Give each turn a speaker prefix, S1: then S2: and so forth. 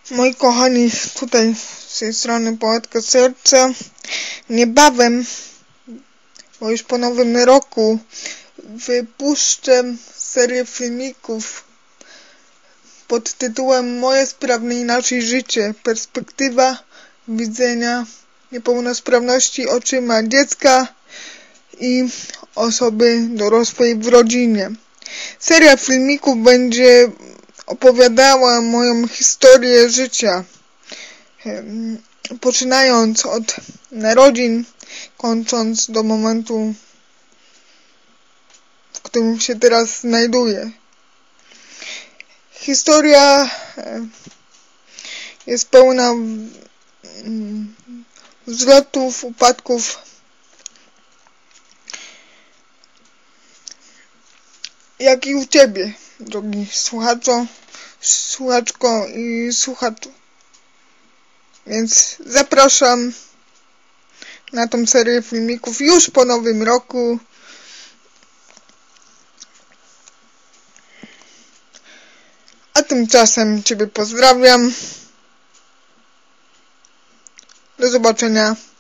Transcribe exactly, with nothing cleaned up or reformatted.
S1: Moi kochani, tutaj z tej strony Poetka Serca. Niebawem, bo już po nowym roku, wypuszczę serię filmików pod tytułem Moje sprawne inaczej życie. Perspektywa widzenia niepełnosprawności oczyma dziecka i osoby dorosłej w rodzinie. Seria filmików będzie opowiadała moją historię życia, poczynając od narodzin, kończąc do momentu, w którym się teraz znajduję. Historia jest pełna wzlotów, upadków, jak i u Ciebie, drogi słuchaczu, słuchaczko i słuchaczu. Więc zapraszam na tą serię filmików już po nowym roku. A tymczasem Ciebie pozdrawiam. Do zobaczenia.